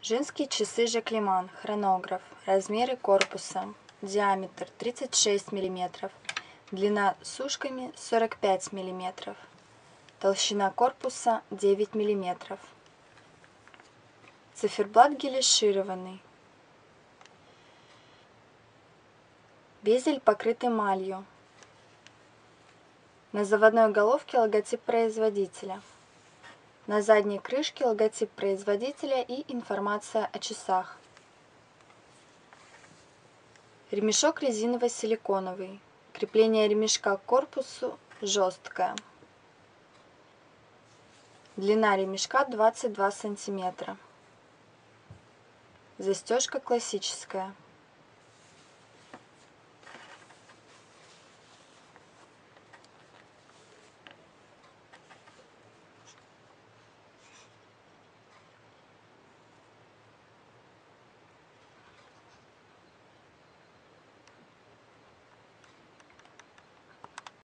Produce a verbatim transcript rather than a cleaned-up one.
Женские часы Жаклиман, хронограф, размеры корпуса, диаметр тридцать шесть миллиметров, длина с ушками сорок пять миллиметров, толщина корпуса девять миллиметров. Циферблат гелишированный. Безель покрыт эмалью. На заводной головке логотип производителя. На задней крышке логотип производителя и информация о часах. Ремешок резиново-силиконовый. Крепление ремешка к корпусу жесткое. Длина ремешка двадцать два сантиметра. Застежка классическая.